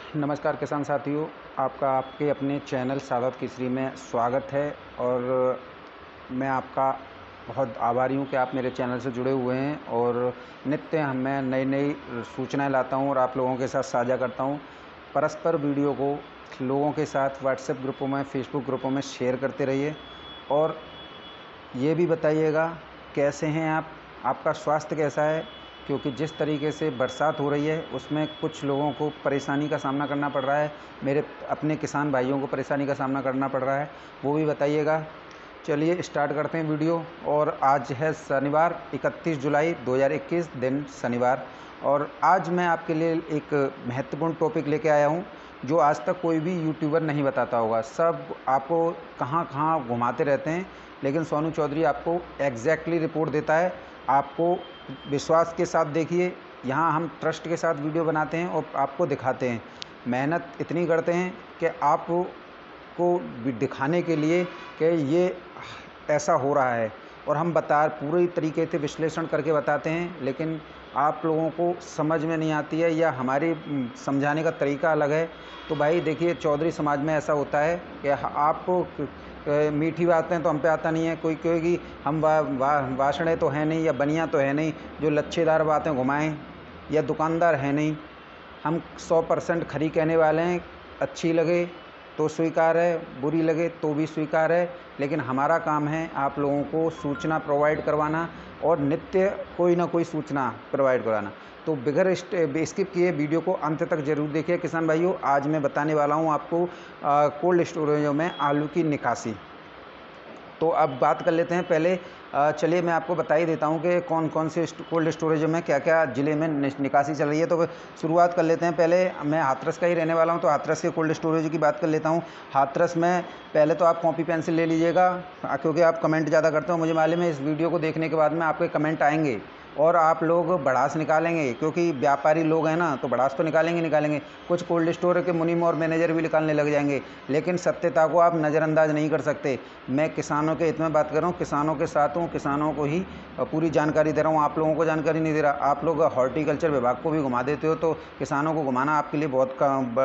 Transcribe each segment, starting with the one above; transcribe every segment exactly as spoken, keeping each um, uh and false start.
नमस्कार किसान साथियों, आपका आपके अपने चैनल सादत केसरी में स्वागत है। और मैं आपका बहुत आभारी हूँ कि आप मेरे चैनल से जुड़े हुए हैं और नित्य मैं नई नई सूचनाएं लाता हूँ और आप लोगों के साथ साझा करता हूँ। परस्पर वीडियो को लोगों के साथ व्हाट्सएप ग्रुपों में, फेसबुक ग्रुपों में शेयर करते रहिए और ये भी बताइएगा कैसे हैं आप, आपका स्वास्थ्य कैसा है, क्योंकि जिस तरीके से बरसात हो रही है उसमें कुछ लोगों को परेशानी का सामना करना पड़ रहा है। मेरे अपने किसान भाइयों को परेशानी का सामना करना पड़ रहा है, वो भी बताइएगा। चलिए स्टार्ट करते हैं वीडियो। और आज है शनिवार इकतीस जुलाई दो हज़ार इक्कीस, दिन शनिवार। और आज मैं आपके लिए एक महत्वपूर्ण टॉपिक लेके आया हूँ जो आज तक कोई भी यूट्यूबर नहीं बताता होगा। सब आपको कहाँ कहाँ घुमाते रहते हैं, लेकिन सोनू चौधरी आपको एग्जैक्टली रिपोर्ट देता है। आपको विश्वास के साथ देखिए, यहाँ हम ट्रस्ट के साथ वीडियो बनाते हैं और आपको दिखाते हैं। मेहनत इतनी करते हैं कि आपको दिखाने के लिए कि ये ऐसा हो रहा है, और हम बता पूरी तरीके से विश्लेषण करके बताते हैं, लेकिन आप लोगों को समझ में नहीं आती है या हमारी समझाने का तरीका अलग है। तो भाई देखिए, चौधरी समाज में ऐसा होता है कि आपको मीठी बातें तो हम पे आता नहीं है। कोई कहेगी हम वा, वा, वासणे तो है नहीं या बनिया तो है नहीं जो लच्छेदार बातें घुमाएं, या दुकानदार है नहीं। हम सौ परसेंट खरी कहने वाले हैं। अच्छी लगे तो स्वीकार है, बुरी लगे तो भी स्वीकार है, लेकिन हमारा काम है आप लोगों को सूचना प्रोवाइड करवाना और नित्य कोई ना कोई सूचना प्रोवाइड कराना। तो बगैर स्किप किए वीडियो को अंत तक जरूर देखिए किसान भाइयों। आज मैं बताने वाला हूं आपको कोल्ड स्टोरेजों में आलू की निकासी। तो अब बात कर लेते हैं। पहले चलिए मैं आपको बता ही देता हूं कि कौन कौन से कोल्ड स्टोरेजों में क्या क्या ज़िले में निकासी चल रही है। तो शुरुआत कर लेते हैं। पहले मैं हाथरस का ही रहने वाला हूं, तो हाथरस के कोल्ड स्टोरेज की बात कर लेता हूं। हाथरस में पहले तो आप कॉपी पेंसिल ले लीजिएगा, क्योंकि आप कमेंट ज़्यादा करते हो। मुझे मालूम है इस वीडियो को देखने के बाद में आपके कमेंट आएंगे और आप लोग बढ़ास निकालेंगे, क्योंकि व्यापारी लोग हैं ना, तो बढ़ास तो निकालेंगे निकालेंगे कुछ कोल्ड स्टोर के मुनीम और मैनेजर भी निकालने लग जाएंगे, लेकिन सत्यता को आप नज़रअंदाज नहीं कर सकते। मैं किसानों के हित में बात कर रहा हूँ, किसानों के साथ हूँ, किसानों को ही पूरी जानकारी दे रहा हूँ। आप लोगों को जानकारी नहीं दे रहा। आप लोग हॉर्टिकल्चर विभाग को भी घुमा देते हो, तो किसानों को घुमाना आपके लिए बहुत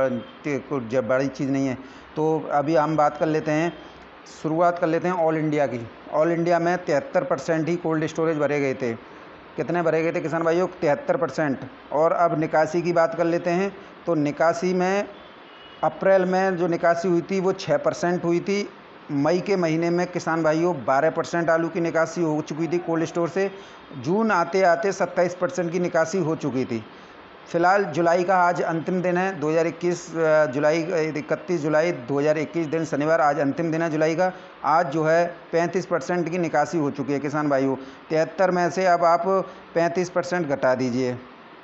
बड़ी चीज़ नहीं है। तो अभी हम बात कर लेते हैं, शुरुआत कर लेते हैं ऑल इंडिया की। ऑल इंडिया में तिहत्तर परसेंट ही कोल्ड स्टोरेज भरे गए थे। कितने भरे गए थे किसान भाइयों? तिहत्तर परसेंट। और अब निकासी की बात कर लेते हैं। तो निकासी में अप्रैल में जो निकासी हुई थी वो छः परसेंट हुई थी। मई के महीने में किसान भाइयों बारह परसेंट आलू की निकासी हो चुकी थी कोल्ड स्टोर से। जून आते आते सत्ताईस परसेंट की निकासी हो चुकी थी। फिलहाल जुलाई का आज अंतिम दिन है, दो हज़ार इक्कीस जुलाई इकतीस जुलाई दो हज़ार इक्कीस, दिन शनिवार, आज अंतिम दिन है जुलाई का। आज जो है पैंतीस परसेंट की निकासी हो चुकी है किसान भाइयों। तिहत्तर में से अब आप पैंतीस परसेंट घटा दीजिए।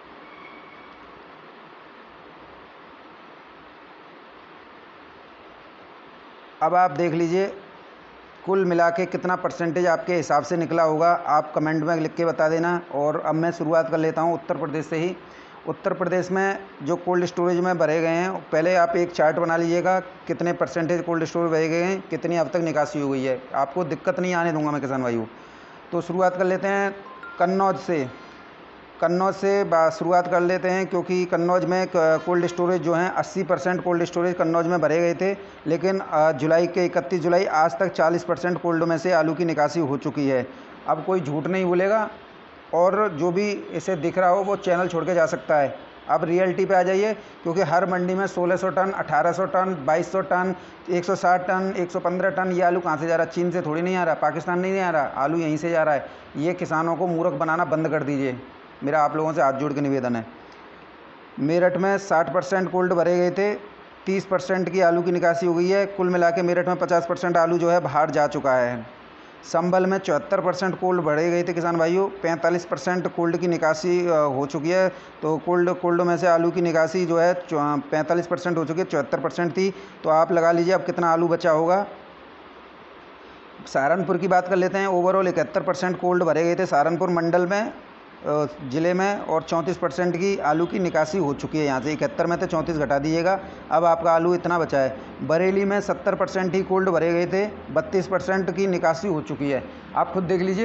अब आप देख लीजिए कुल मिला के कितना परसेंटेज आपके हिसाब से निकला होगा, आप कमेंट में लिख के बता देना। और अब मैं शुरुआत कर लेता हूँ उत्तर प्रदेश से ही। उत्तर प्रदेश में जो कोल्ड स्टोरेज में भरे गए हैं, पहले आप एक चार्ट बना लीजिएगा कितने परसेंटेज कोल्ड स्टोरेज भरे गए हैं, कितनी अब तक निकासी हो गई है। आपको दिक्कत नहीं आने दूंगा मैं किसान भाइयों। तो शुरुआत कर लेते हैं कन्नौज से। कन्नौज से शुरुआत कर लेते हैं, क्योंकि कन्नौज में कोल्ड स्टोरेज जो हैं अस्सी परसेंट कोल्ड स्टोरेज कन्नौज में भरे गए थे, लेकिन जुलाई के इकतीस जुलाई आज तक चालीस परसेंट कोल्ड में से आलू की निकासी हो चुकी है। अब कोई झूठ नहीं बोलेगा, और जो भी इसे दिख रहा हो वो चैनल छोड़ के जा सकता है। अब रियलिटी पे आ जाइए, क्योंकि हर मंडी में सोलह सौ टन, अठारह सौ टन, बाईस सौ टन, एक सौ साठ टन, एक सौ पंद्रह टन ये आलू कहाँ से जा रहा है? चीन से थोड़ी नहीं आ रहा, पाकिस्तान नहीं आ रहा, आलू यहीं से जा रहा है। ये किसानों को मूर्ख बनाना बंद कर दीजिए, मेरा आप लोगों से हाथ जोड़ के निवेदन है। मेरठ में साठ परसेंट कोल्ड भरे गए थे, तीस परसेंट की आलू की निकासी हो गई है। कुल मिला के मेरठ में पचास परसेंट आलू जो है बाहर जा चुका है। संभल में चौहत्तर परसेंट कोल्ड भरे गए थे किसान भाइयों, पैंतालीस परसेंट कोल्ड की निकासी हो चुकी है। तो कोल्ड कोल्ड में से आलू की निकासी जो है पैंतालीस परसेंट हो चुकी है, चौहत्तर परसेंट थी। तो आप लगा लीजिए अब कितना आलू बचा होगा। सहारनपुर की बात कर लेते हैं। ओवरऑल इकहत्तर परसेंट कोल्ड भरे गए थे सहारनपुर मंडल में, ज़िले में, और चौंतीस परसेंट की आलू की निकासी हो चुकी है। यहाँ से इकहत्तर में तो चौंतीस घटा दीजिएगा, अब आपका आलू इतना बचा है। बरेली में सत्तर परसेंट ही कोल्ड भरे गए थे, बत्तीस परसेंट की निकासी हो चुकी है। आप खुद देख लीजिए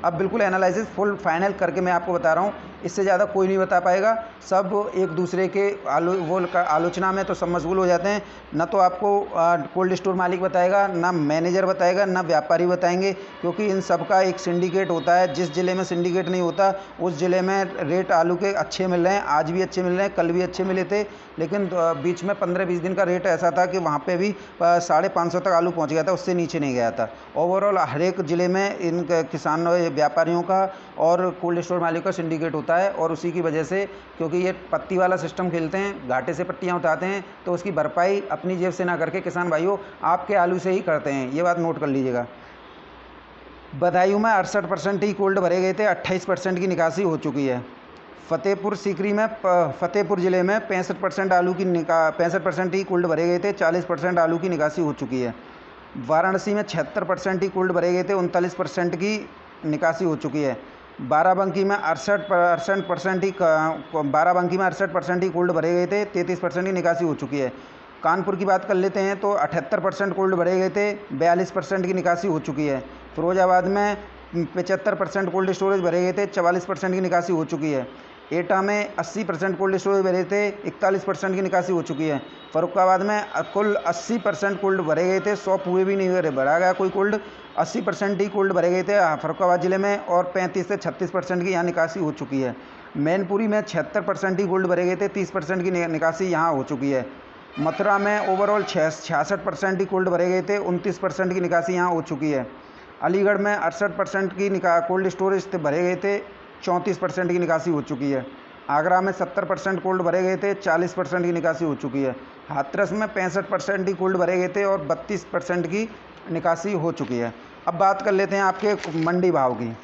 अब बिल्कुल एनालिसिस फुल फाइनल करके मैं आपको बता रहा हूँ, इससे ज़्यादा कोई नहीं बता पाएगा। सब एक दूसरे के आलो वो आलोचना में तो सब मशगूल हो जाते हैं। ना तो आपको कोल्ड स्टोर मालिक बताएगा, ना मैनेजर बताएगा, ना व्यापारी बताएंगे, क्योंकि इन सब का एक सिंडिकेट होता है। जिस ज़िले में सिंडिकेट नहीं होता उस ज़िले में रेट आलू के अच्छे मिल रहे हैं, आज भी अच्छे मिल रहे हैं, कल भी अच्छे मिले थे। लेकिन बीच में पंद्रह बीस दिन का रेट ऐसा था कि वहाँ पे भी साढ़े पाँच सौ तक आलू पहुँच गया था, उससे नीचे नहीं गया था। ओवरऑल हर एक ज़िले में इन किसान व्यापारियों का और कोल्ड स्टोर मालिक का सिंडिकेट होता है, और उसी की वजह से, क्योंकि ये पत्ती वाला सिस्टम खेलते हैं, घाटे से पट्टियाँ उठाते हैं, तो उसकी भरपाई अपनी जेब से ना करके किसान भाइयों आपके आलू से ही करते हैं। ये बात नोट कर लीजिएगा। बदायूं में अड़सठ परसेंट ही कोल्ड भरे गए थे, अट्ठाईस परसेंट की निकासी हो चुकी है। फतेहपुर सीकरी में फतेहपुर ज़िले में पैंसठ परसेंट आलू की निका पैंसठ परसेंट ही कोल्ड भरे गए थे, चालीस परसेंट आलू की निकासी हो चुकी है। वाराणसी में छिहत्तर परसेंट ही कोल्ड भरे गए थे, उनतालीस परसेंट की निकासी हो चुकी है। बाराबंकी में अड़सठ अड़सठ परसेंट ही बाराबंकी में अड़सठ परसेंट ही कोल्ड भरे गए थे, तैंतीस परसेंट की निकासी हो चुकी है। कानपुर की बात कर लेते हैं तो अठहत्तर परसेंट कोल्ड भरे गए थे, बयालीस परसेंट की निकासी हो चुकी है। फिरोजाबाद में पचहत्तर परसेंट कोल्ड स्टोरेज भरे गए थे, चवालीस परसेंट की निकासी हो चुकी है। एटा में अस्सी परसेंट कोल्ड स्टोरेज भरे थे, इकतालीस परसेंट की निकासी हो चुकी है। फर्रुखाबाद में कुल अस्सी परसेंट कोल्ड भरे गए थे, सौ पूरे भी नहीं भरा गया कोई कोल्ड, अस्सी परसेंट ही कोल्ड भरे गए थे फर्रुखाबाद ज़िले में, और पैंतीस से छत्तीस परसेंट की यहाँ निकासी हो चुकी है। मैनपुरी में छिहत्तर परसेंट ही कोल्ड भरे गए थे, तीस परसेंट की निकासी यहाँ हो चुकी है। मथुरा में ओवरऑल छियासठ परसेंट ही कोल्ड भरे गए थे, उनतीस परसेंट की निकासी यहाँ हो चुकी है। अलीगढ़ में अड़सठ परसेंट की निका कोल्ड स्टोरेज भरे गए थे, चौंतीस परसेंट की निकासी हो चुकी है। आगरा में सत्तर परसेंट कोल्ड भरे गए थे, चालीस परसेंट की निकासी हो चुकी है। हाथरस में पैंसठ परसेंट ही कोल्ड भरे गए थे और बत्तीस परसेंट की निकासी हो चुकी है। अब बात कर लेते हैं आपके मंडी भाव की।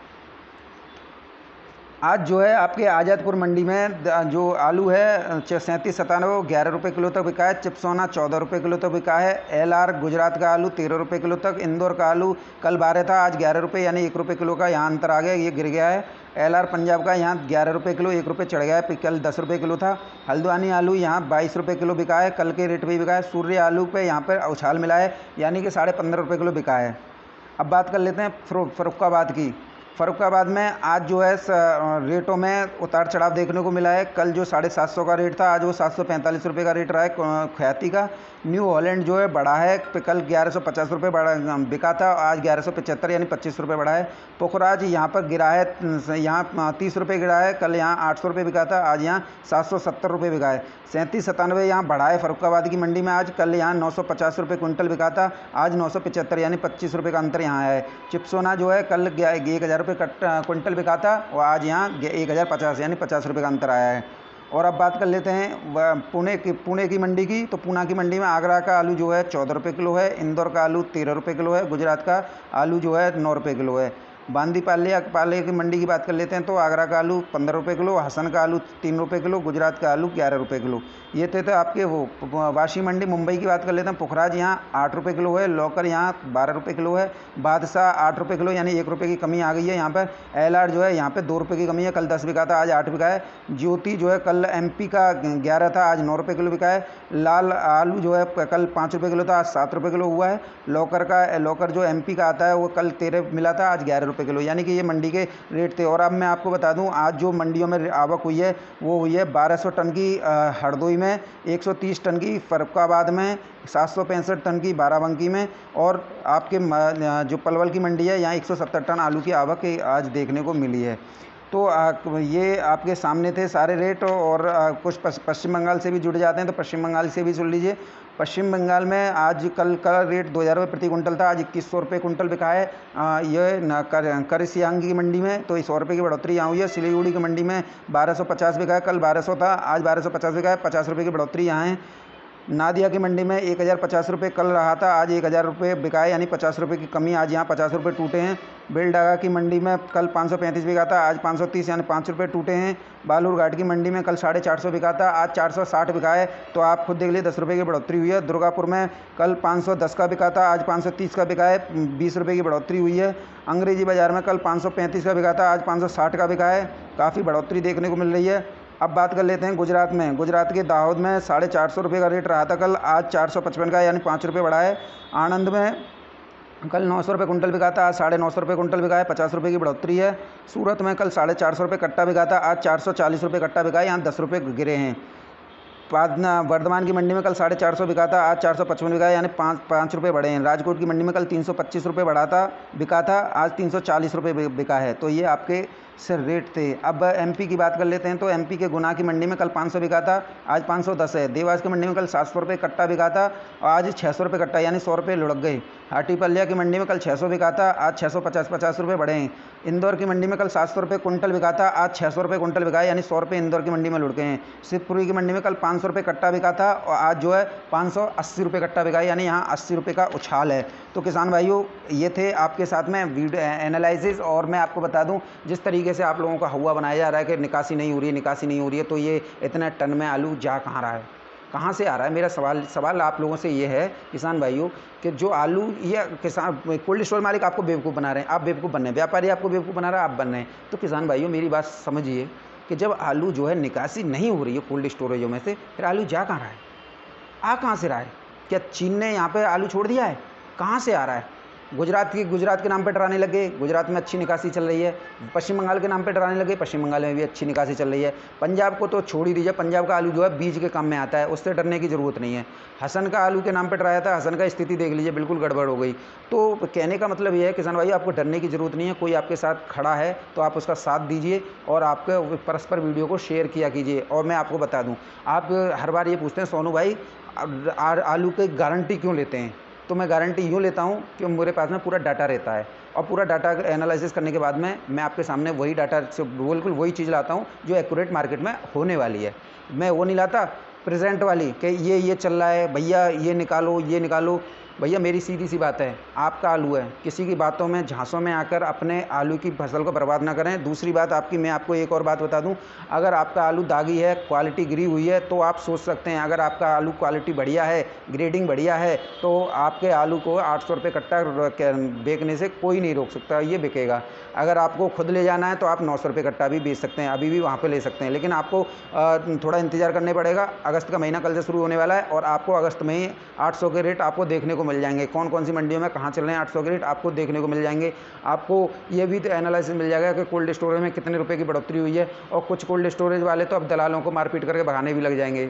आज जो है आपके आज़ादपुर मंडी में जो आलू है सैंतीस सतानवे ग्यारह रुपये किलो तक बिका है। चिप्सोना चौदह रुपये किलो तक बिका है। एल आर गुजरात का आलू तेरह रुपये किलो तक। इंदौर का आलू कल बारह था, आज ग्यारह रुपये यानी एक रुपये किलो का यहाँ अंतर आ गया, ये गिर गया है। एल आर पंजाब का यहाँ ग्यारह रुपये किलो, एक रुपये चढ़ गया है, कल दस रुपये किलो था। हल्द्वानी आलू यहाँ बाईस रुपये किलो बिका है, कल के रेट पे बिका है। सूर्य आलू पे यहाँ पर उछाल मिला है, यानी कि साढ़े पंद्रह रुपये किलो बिका है। अब बात कर लेते हैं फर्रुखाबाद की। फर्रुखाबाद में आज जो है रेटों में उतार चढ़ाव देखने को मिला है। कल जो साढ़े सात सौ का रेट था, आज वो सात सौ पैंतालीस रुपये का रेट रहा है ख्याति का। न्यू हॉलैंड जो है बढ़ा है, कल ग्यारह सौ पचास रुपये बढ़ा बिका था, आज ग्यारह सौ पचहत्तर यानी पच्चीस रुपये बढ़ा है। पुखराज यहाँ पर गिरा है, यहाँ तीस रुपये गिरा है, कल यहाँ आठ सौ रुपये बिका था, आज यहाँ सात सौ सत्तर रुपये बिका है। सैंतीस सतानवे यहाँ बढ़ा है फर्रुखाबाद की मंडी में आज, कल यहाँ नौ सौ पचास रुपये कुंटल बिका था, आज नौ सौ पचहत्तर यानी पच्चीस रुपये का अंतर यहाँ है। चिप्सोना जो है कल एक हज़ार रुपये कट क्विंटल बिका था और आज यहाँ एक हज़ार पचास यानी पचास रुपये का अंतर आया है। और अब बात कर लेते हैं पुणे की पुणे की मंडी की। तो पूना की मंडी में आगरा का आलू जो है चौदह रुपये किलो है, इंदौर का आलू तेरह रुपये किलो है, गुजरात का आलू जो है नौ रुपये किलो है। बांदी पाले पाले की मंडी की बात कर लेते हैं तो आगरा का आलू पंद्रह रुपये किलो, हसन का आलू तीन रुपये किलो, गुजरात का आलू ग्यारह रुपये किलो। ये थे तो आपके वो वाशी मंडी। मुंबई की बात कर लेते हैं, पुखराज यहाँ आठ रुपये किलो है, लौकर यहाँ बारह रुपये किलो है, बादशाह आठ रुपये किलो यानी एक रुपये की कमी आ गई है यहाँ पर। एल आर जो है यहाँ पे दो रुपये की कमी है, कल दस बिका था, आज आठ बिका है। ज्योति जो है कल एम पी का ग्यारह था, आज नौ रुपये किलो बिका है। लाल आलू जो है कल पाँच रुपये किलो था, आज सात रुपये किलो हुआ है। लौकर का लौकर जो एम पी का आता है वो कल तेरह मिला था, आज ग्यारह रुपये किलो, यानी कि ये मंडी के रेट थे। और अब मैं आपको बता दूं आज जो मंडियों में आवक हुई है वो हुई है बारह सौ टन की हरदोई में, एक सौ तीस टन की फर्रुखाबाद में, सात सौ पैंसठ टन की बाराबंकी में, और आपके जो पलवल की मंडी है यहाँ एक सौ सत्तर टन आलू की आवक आज देखने को मिली है। तो ये आपके सामने थे सारे रेट। और कुछ पश्चिम बंगाल से भी जुड़ जाते हैं तो पश्चिम बंगाल से भी सुन लीजिए। पश्चिम बंगाल में आज कल का रेट दो हज़ार रुपये प्रति कुंटल था, आज इक्कीस सौ रुपये कुंटल बिका है। आ, ये न कर करसियांगी की मंडी में तो सौ रुपये की बढ़ोतरी यहाँ हुई है। सिलीगुड़ी की मंडी में बारह सौ पचास बिका है, कल बारह सौ था, आज बारह सौ पचास बिका है, पचास रुपये की बढ़ोतरी यहाँ है। नादिया की मंडी में एक हज़ार पचास रुपये कल रहा था, आज एक हज़ार रुपये बिकाए यानी पचास रुपये की कमी, आज यहाँ पचास रुपये टूटे हैं। बेलडागा की मंडी में कल पाँच सौ पैंतीस बिका था, आज पाँच सौ तीस यानी पाँच रुपये टूटे हैं। बालूरघाट की मंडी में कल साढ़े चार सौ बिका था, आज चार सौ साठ बिका है, तो आप खुद देख लीजिए दस रुपये की बढ़ोतरी हुई है। दुर्गापुर में कल पाँच सौ दस का बिका था, आज पाँच सौ तीस का बिका है, बीस रुपये की बढ़ोतरी हुई है। अंग्रेजी बाज़ार में कल पाँच सौ पैंतीस का बिका था, आज पाँच सौ साठ का बिका है, काफ़ी बढ़ोतरी देखने को मिल रही है। अब बात कर लेते हैं गुजरात में। गुजरात के दाहोद में साढ़े चार सौ रुपये का रेट रहा था कल, आज चार सौ पचपन का यानी पाँच रुपये बढ़ा है। आणंद में कल नौ सौ रुपये कुंटल बिका था, आज साढ़े नौ सौ रुपये कुंटल बिका है, पचास रुपये की बढ़ोतरी है। सूरत में कल साढ़े चार सौ रुपये कट्टा बिका था, आज चार सौ चालीस रुपये कट्टा बिका है, यहाँ दस रुपये गिरे हैं। पादना वर्धमान की मंडी में कल साढ़े चार सौ बिका था, आज चार सौ पचपन बिका है, यानी पाँच पाँच रुपये बढ़े हैं। राजकोट की मंडी में कल तीन सौ पच्चीस रुपये बढ़ा था बिका था, आज तीन सौ चालीस रुपये बिका है। तो ये आपके से रेट थे। अब एमपी की बात कर लेते हैं, तो एमपी के गुना की मंडी में कल पाँच सौ बिका था, आज पाँच सौ दस है। देवास की मंडी में कल सात सौ रुपये कट्टा बिका था और आज छः सौ रुपये कट्टा, यानी सौ रुपये लुढ़क गए। हाटीपल्या की मंडी में कल छः सौ बिका था, आज छः सौ पचास पचास रुपये बढ़े हैं। इंदौर की मंडी में कल सात सौ रुपये कुंटल बिका था, आज छः सौ रुपये कुंटल बिका है, यानी सौ रुपये इंदौर की मंडी में लुढ़के हैं। शिवपुरी की मंडी में कल पाँच सौ रुपये कट्टा बिका था और आज जो है पाँच सौ अस्सी रुपये कट्टा बिका है, यानी यहाँ अस्सी रुपये का उछाल है। तो किसान भाइयों, ये थे आपके साथ में वीडियो एनालिसिस। और मैं आपको बता दूं, जिस तरीके से आप लोगों का हुआ बनाया जा रहा है कि निकासी नहीं हो रही है, निकासी नहीं हो रही है, तो ये इतना टन में आलू जा कहाँ रहा है, कहाँ से आ रहा है? मेरा सवाल सवाल आप लोगों से ये है किसान भाइयों कि जो आलू ये किसान कोल्ड स्टोर मालिक आपको बेवकूफ़ बना रहे हैं, आप बेवकूफ़ बन रहे हैं, व्यापारी आपको बेवकूफ़ बना रहा है, आप बन रहे हैं। तो किसान भाइयों, मेरी बात समझिए कि जब आलू जो है निकासी नहीं हो रही है कोल्ड स्टोरेजों में से, फिर आलू जा कहाँ रहा है, आ कहाँ से रहा है? क्या चीन ने यहाँ पर आलू छोड़ दिया है? कहाँ से आ रहा है? गुजरात की गुजरात के नाम पे डराने लगे, गुजरात में अच्छी निकासी चल रही है। पश्चिम बंगाल के नाम पे डराने लगे, पश्चिम बंगाल में भी अच्छी निकासी चल रही है। पंजाब को तो छोड़ ही दीजिए, पंजाब का आलू जो है बीज के काम में आता है, उससे डरने की ज़रूरत नहीं है। हसन का आलू के नाम पे डराया था, हसन का स्थिति देख लीजिए, बिल्कुल गड़बड़ हो गई। तो कहने का मतलब ये है किसान भाई, आपको डरने की ज़रूरत नहीं है। कोई आपके साथ खड़ा है तो आप उसका साथ दीजिए और आपके परस्पर वीडियो को शेयर किया कीजिए। और मैं आपको बता दूँ, आप हर बार ये पूछते हैं सोनू भाई आलू की गारंटी क्यों लेते हैं? तो मैं गारंटी यूँ लेता हूँ कि मेरे पास में पूरा डाटा रहता है और पूरा डाटा एनालिसिस करने के बाद में मैं आपके सामने वही डाटा से बिल्कुल वही चीज़ लाता हूँ जो एक्यूरेट मार्केट में होने वाली है। मैं वो नहीं लाता प्रेजेंट वाली कि ये ये चल रहा है भैया, ये निकालो ये निकालो। भैया मेरी सीधी सी बात है, आपका आलू है, किसी की बातों में झांसों में आकर अपने आलू की फसल को बर्बाद ना करें। दूसरी बात आपकी, मैं आपको एक और बात बता दूं, अगर आपका आलू दागी है, क्वालिटी गिरी हुई है, तो आप सोच सकते हैं। अगर आपका आलू क्वालिटी बढ़िया है, ग्रेडिंग बढ़िया है, तो आपके आलू को आठ सौ रुपये कट्टा बेचने से कोई नहीं रोक सकता, ये बिकेगा। अगर आपको खुद ले जाना है तो आप नौ सौ रुपये कट्टा भी बेच सकते हैं, अभी भी वहाँ पर ले सकते हैं। लेकिन आपको थोड़ा इंतज़ार करने पड़ेगा। अगस्त का महीना कल से शुरू होने वाला है और आपको अगस्त में ही आठ सौ के रेट आपको देखने को मिल जाएंगे। कौन कौन सी मंडियों में कहाँ चल रहे हैं आठ सौ के रेट आपको देखने को मिल जाएंगे। आपको ये भी तो एनालिसिस मिल जाएगा कि कोल्ड स्टोरेज में कितने रुपए की बढ़ोतरी हुई है। और कुछ कोल्ड स्टोरेज वाले तो अब दलालों को मारपीट करके भगाने भी लग जाएंगे,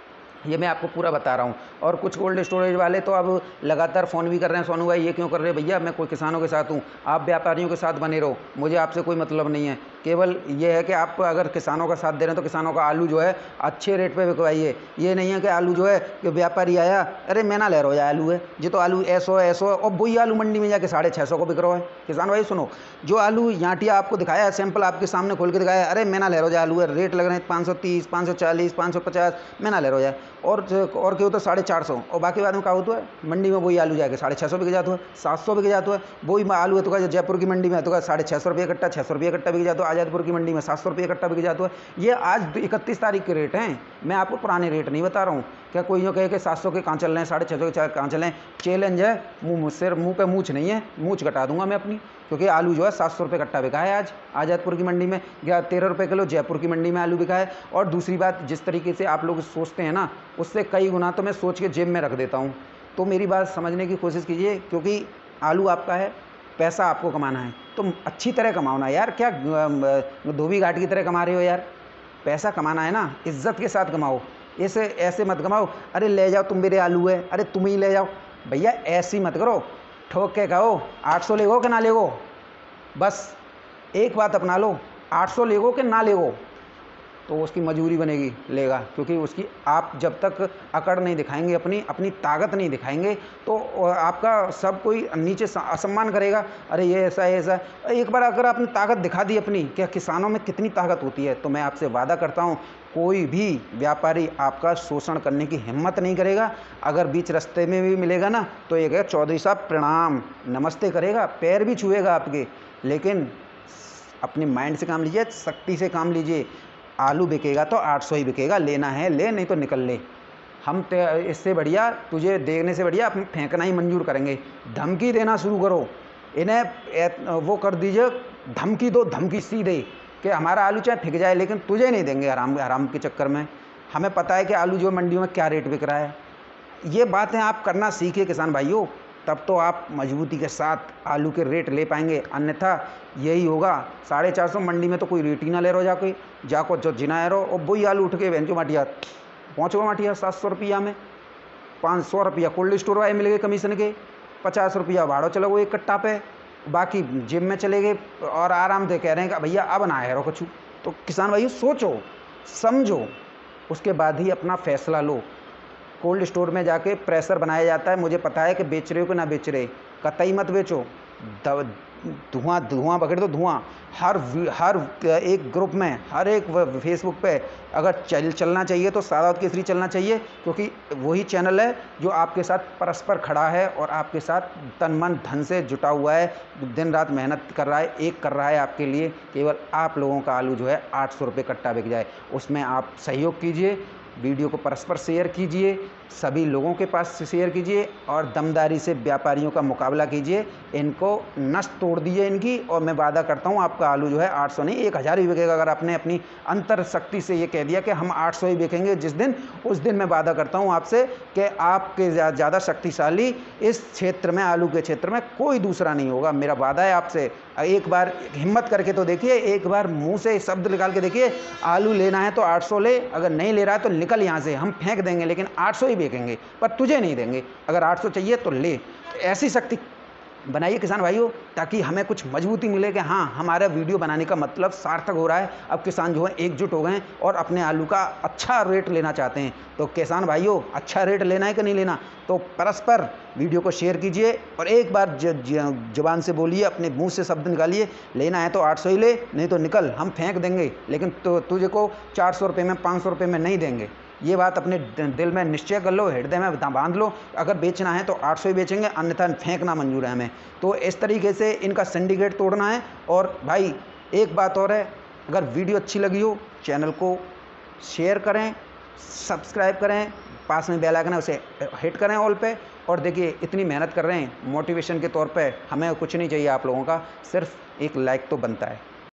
ये मैं आपको पूरा बता रहा हूँ। और कुछ कोल्ड स्टोरेज वाले तो अब लगातार फ़ोन भी कर रहे हैं, सोनू भाई ये क्यों कर रहे हैं? भैया मैं कोई किसानों के साथ हूँ, आप व्यापारियों के साथ बने रहो, मुझे आपसे कोई मतलब नहीं है। केवल ये है कि आप अगर किसानों का साथ दे रहे हैं तो किसानों का आलू जो है अच्छे रेट पे बिकवाइए। ये नहीं है कि आलू जो है कि व्यापारी आया, अरे मैं ना ले रहा हूँ आलू है जी, तो आलू ऐसो ऐसो और वही आलू मंडी में जाके साढ़े छः सौ को बिक रहा है। किसान भाई सुनो, जो आलू याटिया आपको दिखाया है, सैंपल आपके सामने खोल के दिखाया है, अरे मैं ना ले रहा हूँ आलू है, रेट लग रहे हैं पाँच सौ तीस पाँच सौ चालीस पाँच सौ पचास, मैं ना ले रहा हूँ। और और क्यों तो साढ़े चार सौ, और बाकी बाद में क्या होता है मंडी में वही आलू जाके साढ़े छः सौ बिक जाता है, सात सौ बिक जाता है। वही आलू है तो क्या जयपुर की मंडी में है तो क्या साढ़े छः सौ रुपये कट्टा, छः सौ रुपये कट्टा बिक जाता है। आज़ादपुर की मंडी में सात सौ रुपये कट्टा बिक जाता है। ये आज इकतीस तारीख के रेट हैं, मैं आपको पुराने रेट नहीं बता रहा हूँ। क्या कोई यूँ कहे कि सात सौ के कहाँ चल रहे हैं, साढ़े छः सौ के कहाँ चल रहे हैं? चैलेंज है, मुँह सिर मुँह पे मूछ नहीं है, मूछ कटा दूंगा मैं अपनी, क्योंकि आलू जो है सात सौ रुपये कट्टा बिका है आज आज़ादपुर की मंडी में, या तेरह रुपये किलो जयपुर की मंडी में आलू बिका है। और दूसरी बात, जिस तरीके से आप लोग सोचते हैं ना, उससे कई गुना तो मैं सोच के जेब में रख देता हूँ। तो मेरी बात समझने की कोशिश कीजिए, क्योंकि आलू आपका है, पैसा आपको कमाना है तो अच्छी तरह कमाओ ना यार। क्या धोबी घाट की तरह कमा रहे हो यार? पैसा कमाना है ना, इज्जत के साथ कमाओ, ऐसे ऐसे मत कमाओ, अरे ले जाओ तुम मेरे आलू है, अरे तुम ही ले जाओ। भैया ऐसी मत करो, ठोक के कहो आठ सौ लेगो कि ना लेगो, बस एक बात अपना लो, आठ सौ लेगो कि ना लेगो, तो उसकी मजबूरी बनेगी, लेगा। क्योंकि उसकी आप जब तक अकड़ नहीं दिखाएंगे, अपनी अपनी ताकत नहीं दिखाएंगे, तो आपका सब कोई नीचे असम्मान करेगा, अरे ये ऐसा है ऐसा। एक बार अगर आपने ताकत दिखा दी अपनी, क्या किसानों में कितनी ताकत होती है, तो मैं आपसे वादा करता हूँ कोई भी व्यापारी आपका शोषण करने की हिम्मत नहीं करेगा। अगर बीच रास्ते में भी मिलेगा ना, तो ये कहेगा चौधरी साहब प्रणाम, नमस्ते करेगा, पैर भी छुएगा आपके। लेकिन अपने माइंड से काम लीजिए, शक्ति से काम लीजिए। आलू बिकेगा तो आठ सौ ही बिकेगा, लेना है ले, नहीं तो निकल ले। हम इससे बढ़िया, तुझे देखने से बढ़िया हम फेंकना ही मंजूर करेंगे। धमकी देना शुरू करो, इन्हें वो कर दीजिए, धमकी दो, धमकी सीधे कि हमारा आलू चाहे फिक जाए लेकिन तुझे नहीं देंगे हराम हराम के चक्कर में। हमें पता है कि आलू जो मंडियों में क्या रेट बिक रहा है। ये बातें आप करना सीखिए किसान भाइयों। तब तो आप मजबूती के साथ आलू के रेट ले पाएंगे, अन्यथा यही होगा साढ़े चार सौ मंडी में तो कोई रेट ही ना ले रहो, जाके जाको जो जिना रहो और वही आलू उठ के बहन जो माटिया पहुँचो माटिया सात सौ रुपया में, पाँच सौ रुपया कोल्ड स्टोर वाले मिल गए कमीशन के, पचास रुपया भाड़ो चलो वो एक कट्टा पे, बाकी जिम में चले गए और आराम से कह रहे हैं कि भैया अब ना है रो कुछ। तो किसान भाइयों सोचो समझो, उसके बाद ही अपना फैसला लो। कोल्ड स्टोर में जाके प्रेशर बनाया जाता है, मुझे पता है कि बेच रहे हो कि ना बेच रहे, कतई मत बेचो। धुआं धुआं पकड़ दो धुआं, हर हर एक ग्रुप में, हर एक फेसबुक पे अगर चल चलना चाहिए तो सादात केसरी चलना चाहिए, क्योंकि वही चैनल है जो आपके साथ परस्पर खड़ा है और आपके साथ तन मन धन से जुटा हुआ है, दिन रात मेहनत कर रहा है, एक कर रहा है आपके लिए। केवल आप लोगों का आलू जो है आठ सौ रुपये कट्टा बिक जाए, उसमें आप सहयोग कीजिए, वीडियो को परस्पर शेयर कीजिए, सभी लोगों के पास शेयर कीजिए और दमदारी से व्यापारियों का मुकाबला कीजिए, इनको नस तोड़ दीजिए इनकी। और मैं वादा करता हूँ आपका आलू जो है आठ सौ नहीं एक हज़ार ही बिकेगा, अगर आपने अपनी अंतर शक्ति से ये कह दिया कि हम आठ सौ ही बिकेंगे जिस दिन, उस दिन मैं वादा करता हूँ आपसे कि आपके ज़्यादा शक्तिशाली इस क्षेत्र में, आलू के क्षेत्र में कोई दूसरा नहीं होगा। मेरा वादा है आपसे, एक बार हिम्मत करके तो देखिए, एक बार मुंह से शब्द निकाल के देखिए, आलू लेना है तो आठ सौ ले, अगर नहीं ले रहा है तो निकल यहाँ से, हम फेंक देंगे लेकिन आठ सौ ही बेचेंगे, पर तुझे नहीं देंगे। अगर आठ सौ चाहिए तो ले। तो ऐसी शक्ति बनाइए किसान भाइयों, ताकि हमें कुछ मजबूती मिले कि हाँ हमारा वीडियो बनाने का मतलब सार्थक हो रहा है। अब किसान जो है एकजुट हो गए हैं और अपने आलू का अच्छा रेट लेना चाहते हैं। तो किसान भाइयों, अच्छा रेट लेना है कि नहीं लेना, तो परस्पर वीडियो को शेयर कीजिए और एक बार जुबान से बोलिए, अपने मुंह से शब्द निकालिए, लेना है तो आठ सौ ही ले, नहीं तो निकल, हम फेंक देंगे, लेकिन तो तुझे को चार सौ रुपये में, पाँच सौ रुपये में नहीं देंगे। ये बात अपने दिल में निश्चय कर लो, हृदय में बांध लो। अगर बेचना है तो आठ सौ ही बेचेंगे, अन्यथा फेंकना मंजूर है हमें। तो इस तरीके से इनका सिंडिकेट तोड़ना है। और भाई एक बात और है, अगर वीडियो अच्छी लगी हो चैनल को शेयर करें, सब्सक्राइब करें, पास में बेल आइकन है उसे हिट करें ऑल पे। और देखिए इतनी मेहनत कर रहे हैं, मोटिवेशन के तौर पे हमें कुछ नहीं चाहिए आप लोगों का, सिर्फ एक लाइक तो बनता है।